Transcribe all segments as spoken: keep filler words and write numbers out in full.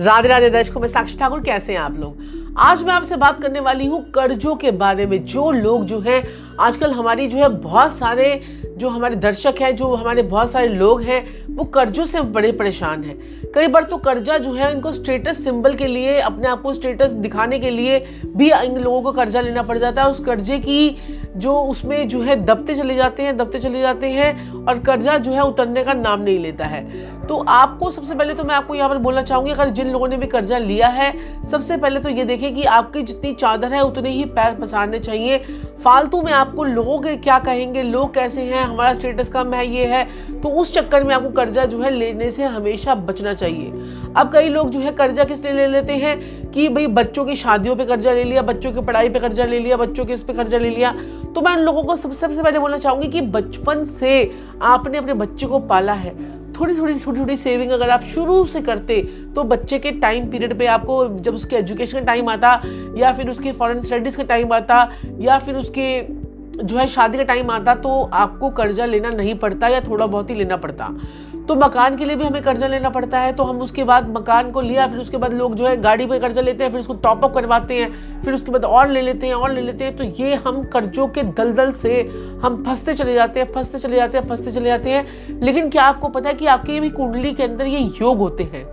राधे राधे दर्शकों, मैं साक्षी ठाकुर। कैसे हैं आप लोग? आज मैं आपसे बात करने वाली हूँ कर्जों के बारे में। जो लोग जो हैं आजकल हमारी जो है बहुत सारे जो हमारे दर्शक हैं, जो हमारे बहुत सारे लोग हैं, वो कर्जों से बड़े परेशान हैं। कई बार तो कर्जा जो है इनको स्टेटस सिंबल के लिए, अपने आप को स्टेटस दिखाने के लिए भी इन लोगों को कर्जा लेना पड़ जाता है। उस कर्जे की जो उसमें जो है दबते चले जाते हैं दबते चले जाते हैं और कर्जा जो है उतरने का नाम नहीं लेता है। तो आपको सबसे पहले तो मैं आपको यहाँ पर बोलना चाहूँगी, अगर जिन लोगों ने भी कर्जा लिया है, सबसे पहले तो ये देखें कि आपकी जितनी चादर है उतने ही पैर पसारने चाहिए। फालतू में आपको लोग क्या कहेंगे, लोग कैसे हैं, हमारा स्टेटस कम है, ये है, तो उस चक्कर में आपको कर्जा जो है लेने से हमेशा बचना चाहिए। अब कई लोग जो है कर्जा किस लिए ले लेते हैं कि भाई बच्चों की शादियों पे कर्जा ले लिया, बच्चों की पढ़ाई पे कर्जा ले लिया, बच्चों के इस पे कर्जा ले लिया। तो मैं उन लोगों को सबसे पहले बोलना चाहूंगी कि बचपन से आपने अपने बच्चे को पाला है, थोड़ी थोड़ी छोटी छोटी सेविंग अगर आप शुरू से करते तो बच्चे के टाइम पीरियड पे आपको जब उसके एजुकेशन का टाइम आता, या फिर उसके फॉरेन स्टडीज़ का टाइम आता, या फिर उसके जो है शादी का टाइम आता, तो आपको कर्जा लेना नहीं पड़ता या थोड़ा बहुत ही लेना पड़ता। तो मकान के लिए भी हमें कर्जा लेना पड़ता है, तो हम उसके बाद मकान को लिया, फिर उसके बाद लोग जो है गाड़ी पे कर्जा लेते हैं, फिर उसको टॉपअप करवाते हैं, फिर उसके बाद और ले लेते हैं और ले लेते हैं। तो ये हम कर्जों के दलदल से हम फंसते चले जाते हैं फंसते चले जाते हैं फंसते चले जाते हैं। लेकिन क्या आपको पता है कि आपके भी कुंडली के अंदर ये योग होते हैं?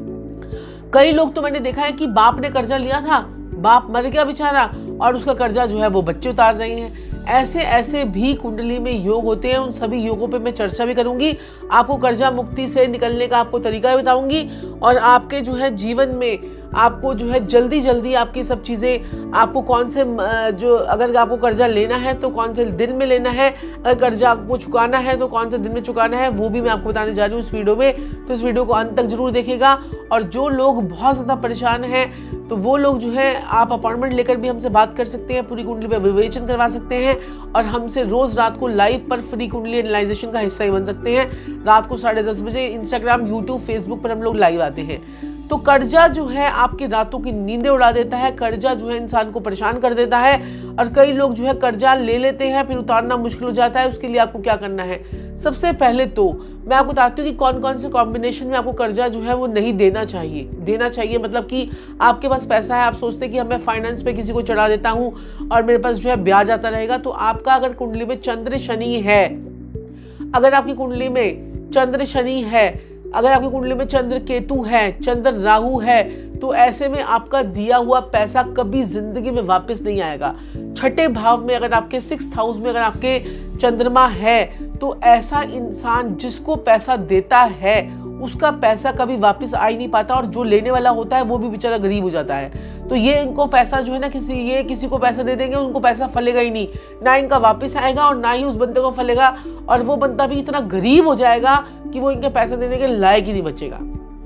कई लोग तो मैंने देखा है कि बाप ने कर्जा लिया था, बाप मर गया बेचारा, और उसका कर्जा जो है वो बच्चे उतार रहे हैं। ऐसे ऐसे भी कुंडली में योग होते हैं। उन सभी योगों पे मैं चर्चा भी करूंगी, आपको कर्जा मुक्ति से निकलने का आपको तरीका भी बताऊंगी, और आपके जो है जीवन में आपको जो है जल्दी जल्दी आपकी सब चीज़ें, आपको कौन से जो अगर आपको कर्जा लेना है तो कौन से दिन में लेना है, अगर कर्जा आपको चुकाना है तो कौन से दिन में चुकाना है, वो भी मैं आपको बताने जा रही हूँ इस वीडियो में। तो इस वीडियो को अंत तक जरूर देखिएगा। और जो लोग बहुत ज़्यादा परेशान हैं तो वो लोग जो है आप अपॉइंटमेंट लेकर भी हमसे बात कर सकते हैं, पूरी कुंडली पर विवेचन करवा सकते हैं, और हमसे रोज़ रात को लाइव पर फ्री कुंडली एनालाइजेशन का हिस्सा ही बन सकते हैं। रात को साढ़े दस बजे इंस्टाग्राम, यूट्यूब, फेसबुक पर हम लोग लाइव आते हैं। तो कर्जा जो है आपकी रातों की नींदें उड़ा देता है, कर्जा जो है इंसान को परेशान कर देता है, और कई लोग जो है कर्जा ले लेते हैं फिर उतारना मुश्किल हो जाता है। उसके लिए आपको क्या करना है? सबसे पहले तो मैं आपको बताती हूँ कि कौन कौन से कॉम्बिनेशन में आपको कर्जा जो है वो नहीं देना चाहिए। देना चाहिए मतलब कि आपके पास पैसा है, आप सोचते कि हमें फाइनेंस पे किसी को चढ़ा देता हूँ और मेरे पास जो है ब्याज आता रहेगा। तो आपका अगर कुंडली में चंद्र शनि है, अगर आपकी कुंडली में चंद्र शनि है, अगर आपकी कुंडली में चंद्र केतु है, चंद्र राहु है, तो ऐसे में आपका दिया हुआ पैसा कभी जिंदगी में वापस नहीं आएगा। छठे भाव में अगर आपके सिक्स हाउस में अगर आपके चंद्रमा है, तो ऐसा इंसान जिसको पैसा देता है उसका पैसा कभी वापस आ ही नहीं पाता, और जो लेने वाला होता है वो भी बेचारा गरीब हो जाता है। तो ये इनको पैसा जो है ना, किसी ये किसी को पैसा दे देंगे, उनको पैसा फलेगा ही नहीं, ना इनका वापस आएगा और ना ही उस बंदे को फलेगा, और वो बंदा भी इतना गरीब हो जाएगा कि वो इनके पैसा देने के लायक ही नहीं बचेगा।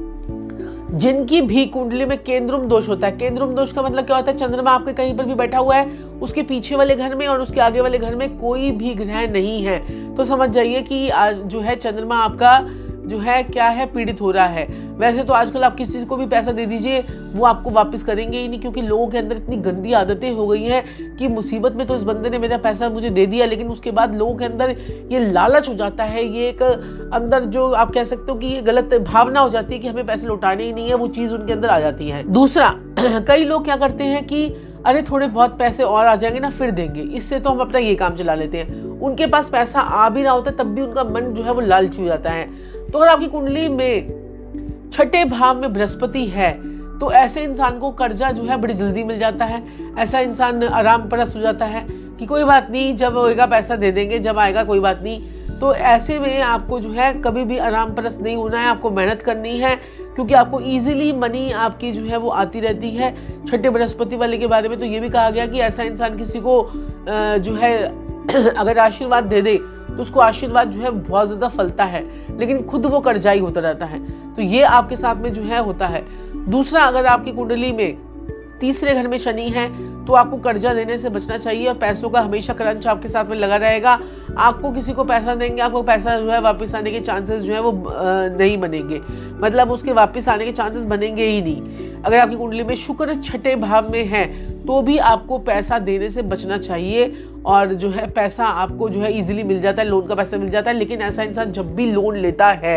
जिनकी भी कुंडली में केंद्रुम दोष होता है, केंद्रुम दोष का मतलब क्या होता है? चंद्रमा आपके कहीं पर भी बैठा हुआ है, उसके पीछे वाले घर में और उसके आगे वाले घर में कोई भी ग्रह नहीं है, तो समझ जाइए कि आज जो है चंद्रमा आपका जो है क्या है, पीड़ित हो रहा है। वैसे तो आजकल आप किसी को भी पैसा दे दीजिए वो आपको वापस करेंगे ही नहीं, क्योंकि लोगों के अंदर इतनी गंदी आदतें हो गई हैं कि मुसीबत में तो इस बंदे ने मेरा पैसा मुझे दे दिया, लेकिन उसके बाद लोगों के अंदर ये लालच हो जाता है, ये एक अंदर जो आप कह सकते हो कि ये गलत भावना हो जाती है कि हमें पैसे लौटाने ही नहीं है, वो चीज़ उनके अंदर आ जाती है। दूसरा, कई लोग क्या करते हैं कि अरे थोड़े बहुत पैसे और आ जाएंगे ना फिर देंगे, इससे तो हम अपना ये काम चला लेते हैं। उनके पास पैसा आ भी रहा होता है तब भी उनका मन जो है वो लालची हो जाता है। तो अगर आपकी कुंडली में छठे भाव में बृहस्पति है, तो ऐसे इंसान को कर्जा जो है बड़ी जल्दी मिल जाता है। ऐसा इंसान आराम परस्त हो जाता है कि कोई बात नहीं, जब होएगा पैसा दे देंगे, जब आएगा कोई बात नहीं। तो ऐसे में आपको जो है कभी भी आराम परस्त नहीं होना है, आपको मेहनत करनी है, क्योंकि आपको इजीली मनी आपकी जो है वो आती रहती है। छठे बृहस्पति वाले के बारे में तो ये भी कहा गया कि ऐसा इंसान किसी को जो है अगर आशीर्वाद दे दे तो उसको आशीर्वाद जो है बहुत ज़्यादा फलता है, लेकिन खुद वो कर्जाई होता रहता है। तो ये आपके साथ में जो है होता है। दूसरा, अगर आपकी कुंडली में तीसरे घर में शनि है तो आपको कर्जा देने से बचना चाहिए, और पैसों का हमेशा क्रंच आपके साथ में लगा रहेगा। आपको किसी को पैसा देंगे, आपको पैसा जो है वापस आने के चांसेस जो है वो नहीं बनेंगे, मतलब उसके वापस आने के चांसेस बनेंगे ही नहीं। अगर आपकी कुंडली में शुक्र छठे भाव में है तो भी आपको पैसा देने से बचना चाहिए, और जो है पैसा आपको जो है इजीली मिल जाता है, लोन का पैसा मिल जाता है। लेकिन ऐसा इंसान जब भी लोन लेता है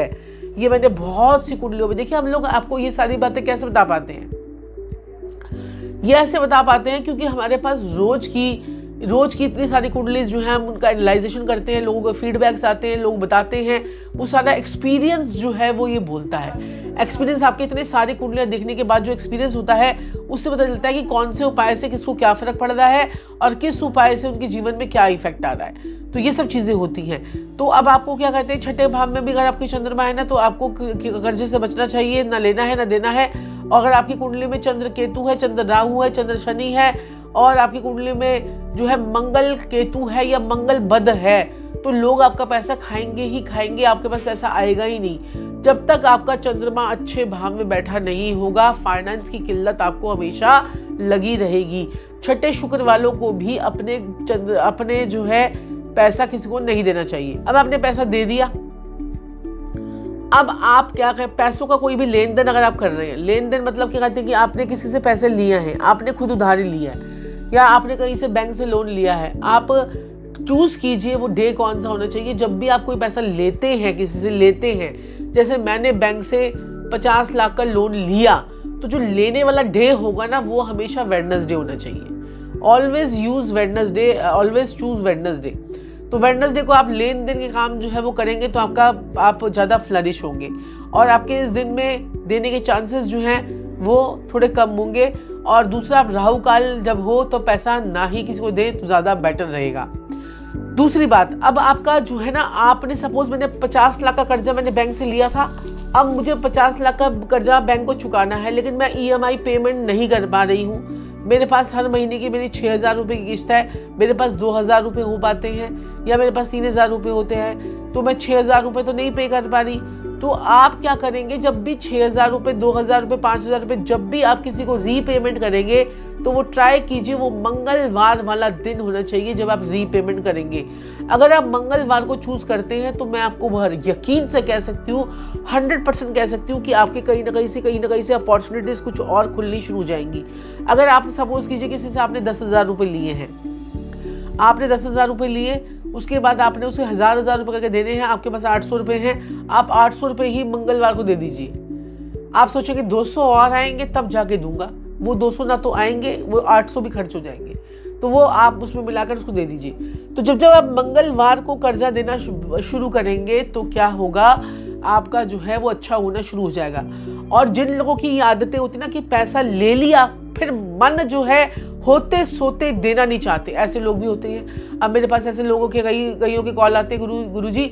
ये मैंने बहुत सी कुंडलियों में देखिए। हम लोग आपको ये सारी बातें कैसे बता पाते हैं? ये ऐसे बता पाते हैं क्योंकि हमारे पास रोज की रोज की इतनी सारी कुंडलीज जो है हम उनका एनालाइजेशन करते हैं, लोगों के फीडबैक्स आते हैं, लोग बताते हैं, वो सारा एक्सपीरियंस जो है वो ये बोलता है। एक्सपीरियंस आपके इतने सारी कुंडलियां देखने के बाद जो एक्सपीरियंस होता है उससे पता चलता है कि कौन से उपाय से किसको क्या फर्क पड़ रहा है और किस उपाय से उनके जीवन में क्या इफेक्ट आ रहा है। तो ये सब चीजें होती हैं। तो अब आपको क्या कहते हैं, छठे भाव में भी अगर आपकी चंद्रमा है ना तो आपको कर्जे से बचना चाहिए, ना लेना है ना देना है। और अगर आपकी कुंडली में चंद्र केतु है, चंद्र राहु है, चंद्र शनि है और आपकी कुंडली में जो है मंगल केतु है या मंगल बद है, तो लोग आपका पैसा खाएंगे ही खाएंगे, आपके पास पैसा आएगा ही नहीं। जब तक आपका चंद्रमा अच्छे भाव में बैठा नहीं होगा, फाइनेंस की किल्लत आपको हमेशा लगी रहेगी। छठे शुक्र वालों को भी अपने चंद्र अपने जो है पैसा किसी को नहीं देना चाहिए। अब आपने पैसा दे दिया, अब आप क्या करें, पैसों का कोई भी लेन देन अगर आप कर रहे हैं, लेन देन मतलब क्या कहते हैं कि आपने किसी से पैसे लिए हैं, आपने खुद उधारी लिया है या आपने कहीं से बैंक से लोन लिया है, आप चूज कीजिए वो डे कौन सा होना चाहिए। जब भी आप कोई पैसा लेते हैं, किसी से लेते हैं, जैसे मैंने बैंक से पचास लाख का लोन लिया, तो जो लेने वाला डे होगा ना वो हमेशा वेडनेसडे होना चाहिए। Always use Wednesday, always choose Wednesday. तो वेडनेसडे को आप लेन देन के काम जो है वो करेंगे तो आपका आप ज़्यादा फ्लरिश होंगे और आपके इस दिन में देने के चांसेस जो हैं वो थोड़े कम होंगे। और दूसरा, आप राहु काल जब हो तो पैसा ना ही किसी को दें तो ज़्यादा बेटर रहेगा। दूसरी बात, अब आपका जो है ना, आपने सपोज मैंने पचास लाख का कर्जा मैंने बैंक से लिया था, अब मुझे पचास लाख का कर्जा बैंक को चुकाना है, लेकिन मैं ई एम आई पेमेंट नहीं कर पा रही हूँ। मेरे पास हर महीने की मेरी छः हज़ार रुपये की किस्त है, मेरे पास दो हज़ार रुपये हो पाते हैं या मेरे पास तीन हज़ार रुपये होते हैं, तो मैं छः हज़ार रुपये तो नहीं पे कर पा रही। तो आप क्या करेंगे, जब भी छः हज़ार रुपये, दो हज़ार रुपये, पाँच हज़ार रुपये जब भी आप किसी को रीपेमेंट करेंगे तो वो ट्राई कीजिए वो मंगलवार वाला दिन होना चाहिए जब आप रीपेमेंट करेंगे। अगर आप मंगलवार को चूज करते हैं तो मैं आपको बहुत यकीन से कह सकती हूँ, हंड्रेड परसेंट कह सकती हूँ कि आपके कहीं ना कहीं से कहीं ना कहीं से अपॉर्चुनिटीज कुछ और खुलनी शुरू हो जाएंगी। अगर आप सपोज कीजिए किसी से आपने दस हज़ार रुपये लिए हैं, आपने दस हज़ार रुपये लिए, उसके बाद आपने उसे हज़ार हज़ार रुपये करके देने हैं, आपके पास आठ सौ रुपये हैं, आप आठ सौ रुपये ही मंगलवार को दे दीजिए। आप सोचेंगे दो सौ और आएंगे तब जाके दूंगा, वो दो सौ ना तो आएंगे, वो आठ सौ भी खर्च हो जाएंगे, तो वो आप उसमें मिलाकर उसको दे दीजिए। तो जब जब आप मंगलवार को कर्जा देना शुरू करेंगे तो क्या होगा, आपका जो है वो अच्छा होना शुरू हो जाएगा। और जिन लोगों की आदतें होती ना कि पैसा ले लिया फिर मन जो है होते सोते देना नहीं चाहते, ऐसे लोग भी होते हैं। अब मेरे पास ऐसे लोगों के कई कईयों के कॉल आते हैं, गुरु गुरुजी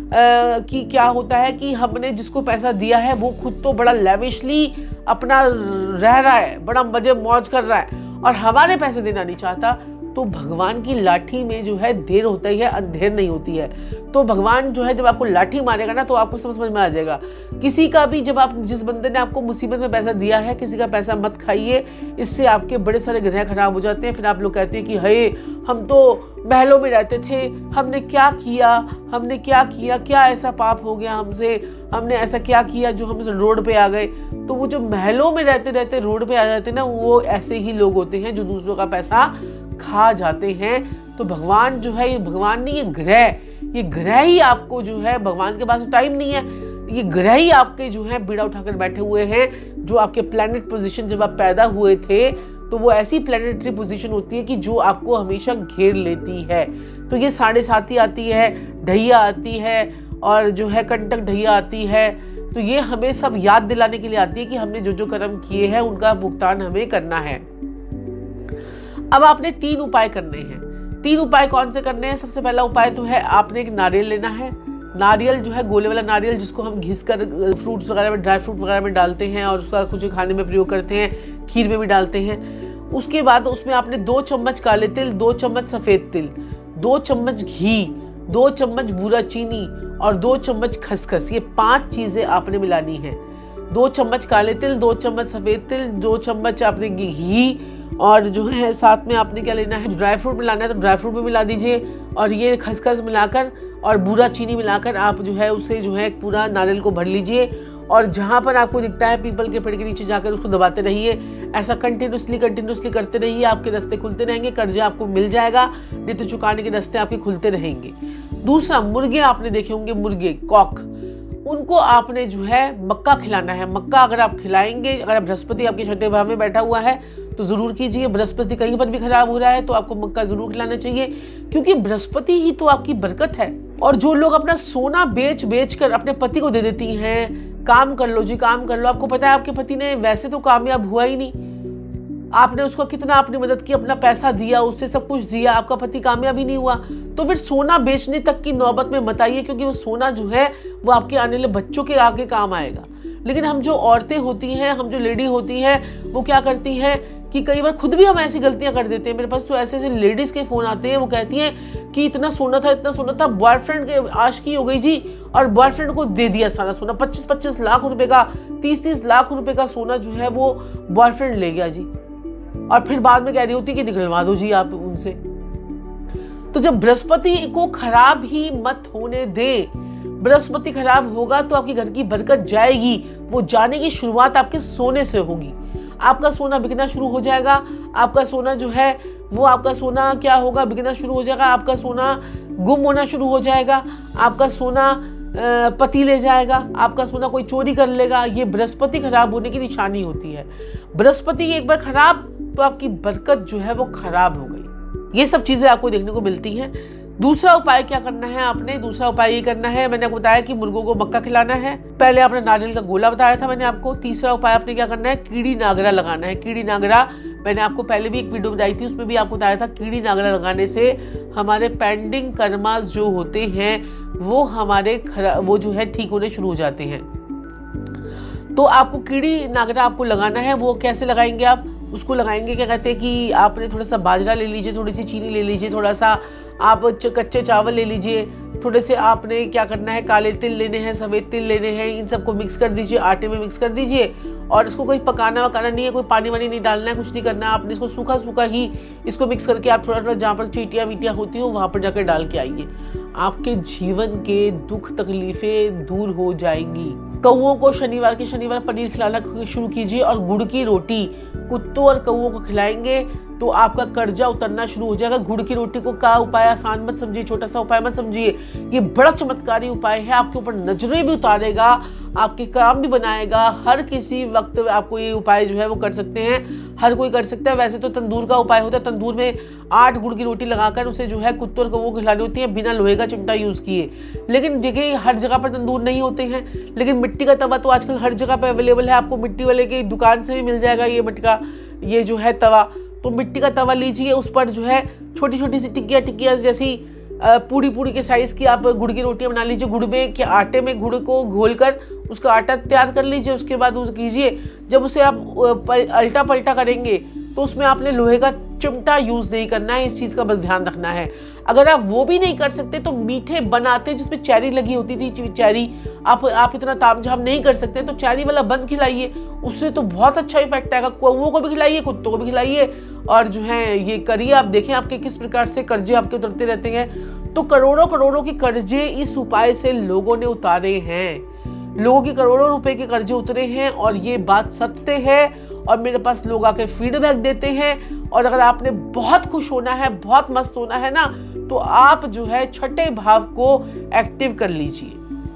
कि क्या होता है कि हमने जिसको पैसा दिया है वो खुद तो बड़ा लेविशली अपना रह रहा है, बड़ा मजे मौज कर रहा है और हमारे पैसे देना नहीं चाहता। तो भगवान की लाठी में जो है देर होता ही है, अंधेर नहीं होती है। तो भगवान जो है जब आपको लाठी मारेगा ना तो आपको समझ में आ जाएगा। किसी का भी, जब आप जिस बंदे ने आपको मुसीबत में पैसा दिया है, किसी का पैसा मत खाइए, इससे आपके बड़े सारे ग्रह खराब हो जाते हैं। फिर आप लोग कहते हैं कि हे हम तो महलों में रहते थे, हमने क्या किया, हमने क्या किया, क्या ऐसा पाप हो गया हमसे, हमने ऐसा क्या किया जो हम रोड पे आ गए। तो वो जो महलों में रहते रहते रोड पे आ जाते हैं ना, वो ऐसे ही लोग होते हैं जो दूसरों का पैसा खा जाते हैं। तो भगवान जो है, ये भगवान नहीं, ये ग्रह, ये ग्रह ही आपको जो है, भगवान के पास टाइम नहीं है, ये ग्रह ही आपके जो है बीड़ा उठाकर बैठे हुए हैं। जो आपके प्लैनेट पोजीशन जब आप पैदा हुए थे तो वो ऐसी प्लैनेटरी पोजीशन होती है कि जो आपको हमेशा घेर लेती है। तो ये साढ़े साती आती है, ढैया आती है और जो है कंटक ढैया आती है। तो ये हमें सब याद दिलाने के लिए आती है कि हमने जो जो कर्म किए हैं उनका भुगतान हमें करना है। अब आपने तीन उपाय करने हैं। तीन उपाय कौन से करने हैं? सबसे पहला उपाय तो है आपने एक नारियल लेना है। नारियल जो है गोले वाला नारियल, जिसको हम घिस कर फ्रूट्स वगैरह में, ड्राई फ्रूट वगैरह में डालते हैं और उसका कुछ खाने में प्रयोग करते हैं, खीर में भी डालते हैं। उसके बाद उसमें आपने दो चम्मच काले तिल, दो चम्मच सफ़ेद तिल, दो चम्मच घी, दो चम्मच बूरा चीनी और दो चम्मच खसखस, ये पांच चीज़ें आपने मिलानी है। दो चम्मच काले तिल, दो चम्मच सफ़ेद तिल, दो चम्मच आपने घी और जो है साथ में आपने क्या लेना है, ड्राई फ्रूट मिलाना है तो ड्राई फ्रूट भी मिला दीजिए। और ये खसखस मिलाकर और बूरा चीनी मिलाकर आप जो है उसे जो है पूरा नारियल को भर लीजिए और जहाँ पर आपको दिखता है पीपल के पेड़ के नीचे जाकर उसको दबाते रहिए। ऐसा कंटिन्यूसली कंटिन्यूसली करते रहिए, आपके रास्ते खुलते रहेंगे, कर्जा आपको मिल जाएगा, नहीं तो चुकाने के रास्ते आपके खुलते रहेंगे। दूसरा, मुर्गे आपने देखे होंगे, मुर्गे कॉक, उनको आपने जो है मक्का खिलाना है। मक्का अगर आप खिलाएंगे, अगर बृहस्पति आपके छठे भाव में बैठा हुआ है तो ज़रूर कीजिए। बृहस्पति कहीं पर भी खराब हो रहा है तो आपको मक्का ज़रूर खिलाना चाहिए, क्योंकि बृहस्पति ही तो आपकी बरकत है। और जो लोग अपना सोना बेच बेच कर अपने पति को दे देती हैं, काम कर लो जी काम कर लो, आपको पता है आपके पति ने वैसे तो कामयाब हुआ ही नहीं, आपने उसको कितना अपनी मदद की, अपना पैसा दिया, उससे सब कुछ दिया, आपका पति कामयाब ही नहीं हुआ, तो फिर सोना बेचने तक की नौबत में मत आइए, क्योंकि वो सोना जो है वो आपके आने वाले बच्चों के आगे काम आएगा। लेकिन हम जो औरतें होती हैं, हम जो लेडी होती हैं, वो क्या करती हैं कि कई बार खुद भी हम ऐसी गलतियां कर देते हैं। मेरे पास तो ऐसे ऐसे लेडीज के फोन आते हैं, वो कहती हैं कि इतना सोना था इतना सोना था, बॉयफ्रेंड के आशिकी हो गई जी और बॉयफ्रेंड को दे दिया सारा सोना, पच्चीस पच्चीस लाख रुपए का, तीस तीस लाख रुपए का सोना जो है वो बॉयफ्रेंड ले गया जी, और फिर बाद में कह रही होती कि निकलवा दो जी आप उनसे। तो जब बृहस्पति को खराब ही मत होने दे, बृहस्पति खराब होगा तो आपके घर की बरकत जाएगी, वो जाने की शुरुआत आपके सोने से होगी। आपका सोना बिकना शुरू हो जाएगा, आपका सोना जो है वो आपका सोना क्या होगा, बिकना शुरू हो जाएगा, आपका सोना गुम होना शुरू हो जाएगा, आपका सोना पति ले जाएगा, आपका सोना कोई चोरी कर लेगा। ये बृहस्पति खराब होने की निशानी होती है। बृहस्पति एक बार खराब तो आपकी बरकत जो है वो खराब हो गई। ये सब चीजें आपको देखने को मिलती हैं। दूसरा उपाय क्या करना है आपने, दूसरा उपाय ये करना है, मैंने आपको बताया कि मुर्गों को मक्का खिलाना है, पहले आपने नारियल का गोला बताया था मैंने आपको। तीसरा उपाय आपने क्या करना है, कीड़ी नागरा लगाना है। कीड़ी नागरा मैंने आपको पहले भी एक वीडियो बताई थी, उसमें भी आपको बताया था कीड़ी नागरा लगाने से हमारे पेंडिंग कर्मास जो होते हैं वो हमारे वो जो है ठीक होने शुरू हो जाते हैं। तो आपको कीड़ी नागरा आपको लगाना है। वो कैसे लगाएंगे आप, उसको लगाएंगे क्या कहते हैं कि आपने थोड़ा सा बाजरा ले लीजिए, थोड़ी सी चीनी ले लीजिए, थोड़ा सा आप कच्चे चावल ले लीजिए, थोड़े से आपने क्या करना है, काले तिल लेने हैं, सफ़ेद तिल लेने हैं, इन सबको मिक्स कर दीजिए, आटे में मिक्स कर दीजिए। और इसको कोई पकाना वकाना नहीं है, कोई पानी वानी नहीं डालना है, कुछ नहीं करना है आपने। इसको सूखा सूखा ही इसको मिक्स करके आप थोड़ा थोड़ा जहाँ पर चीटियाँ वीटियाँ होती हो वहाँ पर जाकर डाल के आइए। आपके जीवन के दुख तकलीफें दूर हो जाएंगी। कौओं को शनिवार के शनिवार पनीर खिलाना शुरू कीजिए और गुड़ की रोटी कुत्तों और कौओं को खिलाएंगे तो आपका कर्जा उतरना शुरू हो जाएगा। गुड़ की रोटी को का उपाय आसान मत समझिए, छोटा सा उपाय मत समझिए, ये बड़ा चमत्कारी उपाय है। आपके ऊपर नजरें भी उतारेगा, आपके काम भी बनाएगा। हर किसी वक्त आपको ये उपाय जो है वो कर सकते हैं, हर कोई कर सकता है। वैसे तो तंदूर का उपाय होता है, तंदूर में आठ गुड़ की रोटी लगाकर उसे जो है कुत्तों और कौओं को खिलानी होती है बिना लोहे का चिमटा यूज किए। लेकिन देखिए हर जगह पर तंदूर नहीं होते हैं, लेकिन मिट्टी का तवा तो आजकल हर जगह पर अवेलेबल है। आपको मिट्टी वाले की दुकान से भी मिल जाएगा ये मिट्टी का ये जो है तवा। तो मिट्टी का तवा लीजिए, उस पर जो है छोटी छोटी सी टिक्कियाँ टिक्कियाँ जैसी पूड़ी पूड़ी के साइज की आप गुड़ की रोटियां बना लीजिए। गुड़ में के आटे में गुड़ को घोलकर उसका आटा तैयार कर लीजिए। उसके बाद उसे कीजिए, जब उसे आप अल्टा पलटा करेंगे तो उसमें आपने लोहे का चिमटा यूज नहीं करना है, इस चीज का बस ध्यान रखना है। अगर आप वो भी नहीं कर सकते तो मीठे बनाते जिसमें चेरी लगी होती थी, चेरी आप आप इतना तामझाम नहीं कर सकते तो चेरी वाला बंद खिलाइए, उससे तो बहुत अच्छा इफेक्ट आएगा। कौओं को भी खिलाइए, कुत्तों को भी खिलाइए और जो है ये करिए। आप देखें आपके किस प्रकार से कर्जे आपके उतरते रहते हैं। तो करोड़ों करोड़ों के कर्जे इस उपाय से लोगों ने उतारे हैं, लोगों के करोड़ों रुपए के कर्जे उतरे हैं और ये बात सत्य है। और मेरे पास लोग आके फीडबैक देते हैं। और अगर आपने बहुत खुश होना है, बहुत मस्त होना है ना, तो आप जो है छठे भाव को एक्टिव कर लीजिए।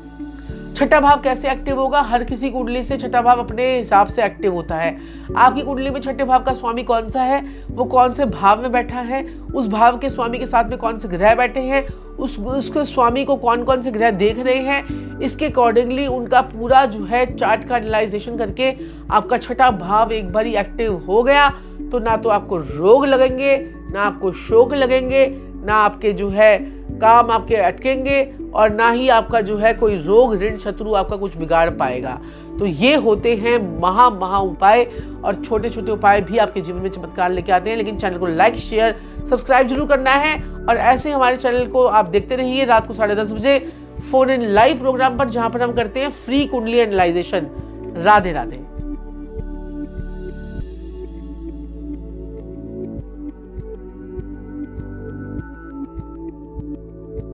छठा भाव कैसे एक्टिव होगा, हर किसी कुंडली से छठा भाव अपने हिसाब से एक्टिव होता है। आपकी कुंडली में छठे भाव का स्वामी कौन सा है, वो कौन से भाव में बैठा है, उस भाव के स्वामी के साथ में कौन से ग्रह बैठे हैं, उस उसके स्वामी को कौन कौन से ग्रह देख रहे हैं, इसके अकॉर्डिंगली उनका पूरा जो है चार्ट का एनालाइजेशन करके आपका छठा भाव एक बार एक्टिव हो गया तो ना तो आपको रोग लगेंगे, ना आपको शोक लगेंगे, ना आपके जो है काम आपके अटकेंगे और ना ही आपका जो है कोई रोग ऋण शत्रु आपका कुछ बिगाड़ पाएगा। तो ये होते हैं महा महा उपाय और छोटे छोटे उपाय भी आपके जीवन में चमत्कार लेके आते हैं। लेकिन चैनल को लाइक शेयर सब्सक्राइब जरूर करना है और ऐसे हमारे चैनल को आप देखते रहिए रात को साढ़े दस बजे फोन इन लाइव प्रोग्राम पर, जहां पर हम करते हैं फ्री कुंडली एनालाइजेशन। राधे राधे।